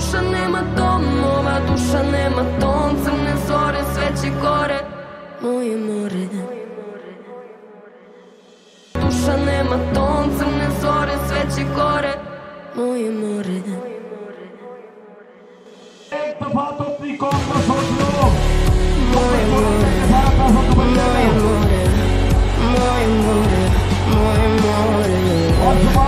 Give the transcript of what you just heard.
duša nema dom, ova duša nema ton. Crne zore, sveće gore, moje more. Duša nema ton, crne zore, sveće gore, moje more. Moje more, moje more, moje more, moje more.